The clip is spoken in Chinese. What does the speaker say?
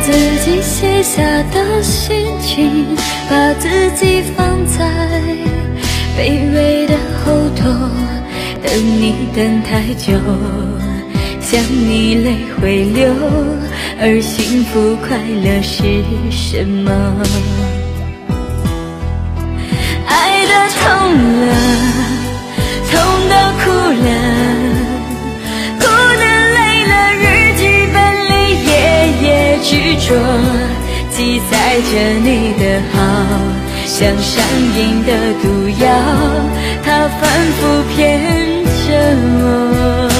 自己写下的心情，把自己放在卑微的后头，等你等太久，想你泪会流，而幸福快乐是什么？爱得痛了，痛得哭了，哭得累了，日记本里夜夜执着，记载着你的好，像上瘾的毒药，它反复骗着我。